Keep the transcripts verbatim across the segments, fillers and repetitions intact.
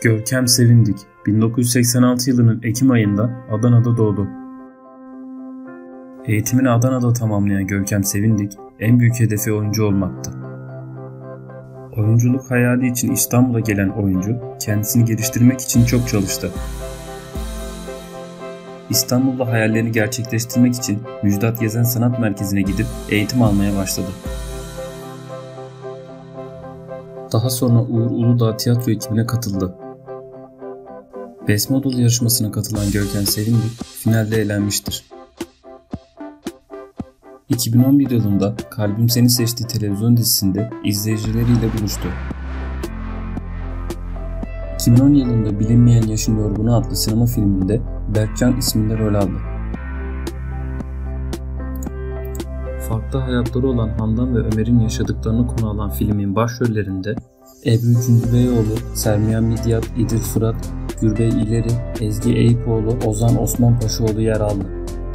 Görkem Sevindik, bin dokuz yüz seksen altı yılının Ekim ayında Adana'da doğdu. Eğitimini Adana'da tamamlayan Görkem Sevindik, en büyük hedefi oyuncu olmaktı. Oyunculuk hayali için İstanbul'a gelen oyuncu, kendisini geliştirmek için çok çalıştı. İstanbul'da hayallerini gerçekleştirmek için Müjdat Gezen Sanat Merkezi'ne gidip eğitim almaya başladı. Daha sonra Uğur Uludağ tiyatro ekibine katıldı. Best Model yarışmasına katılan Görkem Sevindik finalde elenmiştir. iki bin on bir yılında Kalbim Seni Seçti televizyon dizisinde izleyicileriyle buluştu. iki bin on yılında Bilinmeyen Yaşın Yorgunu adlı sinema filminde Berkcan isminde rol aldı. Farklı hayatları olan Handan ve Ömer'in yaşadıklarını konu alan filmin başrollerinde Ebru Cündübeyoğlu, Sermiyan Midyat, İdil Fırat, Gürbey İleri, Ezgi Eyüpoğlu, Ozan Osman Paşaoğlu yer aldı.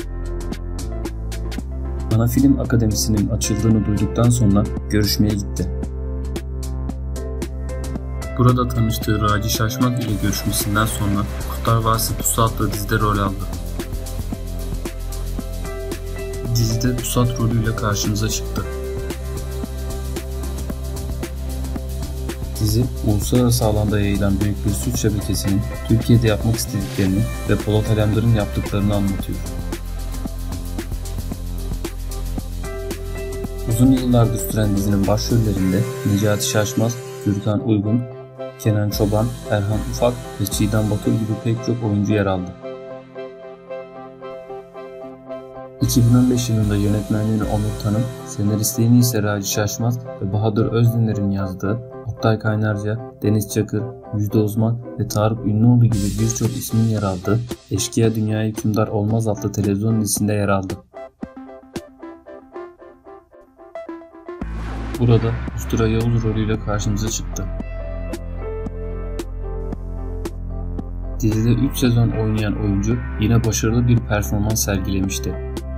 Ana Film Akademisi'nin açıldığını duyduktan sonra görüşmeye gitti. Burada tanıştığı Raci Şaşmak ile görüşmesinden sonra Kurtlar Vadisi Pusu adlı dizide rol aldı. Dizide Pusat rolüyle karşımıza çıktı. Dizi, uluslararası alanda yayılan büyük bir suç şebekesinin Türkiye'de yapmak istediklerini ve Polat Alemdar'ın yaptıklarını anlatıyor. Uzun yıllardır süren dizinin başrollerinde Necati Şaşmaz, Gürkan Uygun, Kenan Çoban, Erhan Ufak ve Çiğdem Batur gibi pek çok oyuncu yer aldı. iki bin on beş yılında yönetmenliğini Onur Tanım, senaristliğini ise Raci Şaşmaz ve Bahadır Özdener'in yazdığı Oktay Kaynarca, Deniz Çakır, Müjde Uzman ve Tarık Ünlüoğlu gibi birçok ismin yer aldığı Eşkıya Dünyaya Hükümdar Olmaz adlı televizyon dizisinde yer aldı. Burada Ustura Yavuz rolüyle karşımıza çıktı. Dizide üç sezon oynayan oyuncu yine başarılı bir performans sergilemişti.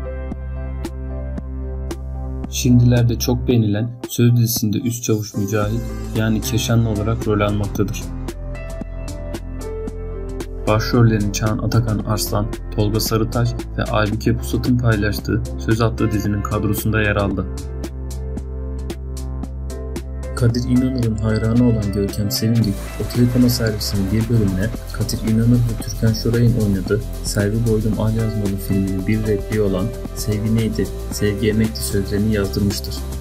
Şimdilerde çok beğenilen Söz dizisinde Üst Çavuş Mücahit yani Keşanlı olarak rol almaktadır. Başrollerini Çağan Atakan Arslan, Tolga Sarıtaş ve Aybüke Pusat'ın paylaştığı Söz adlı dizinin kadrosunda yer aldı. Kadir İnanır'ın hayranı olan Görkem Sevindik, Otelikona servisinin bir bölümüne Kadir İnanır ve Türkan Şoray'ın oynadığı Selvi Boydum Al Yazmalı filminin bir repliği olan "Sevgi neydi, sevgi emekti" sözlerini yazdırmıştır.